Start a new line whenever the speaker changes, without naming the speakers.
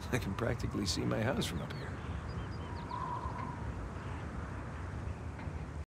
I can practically see my house from up here.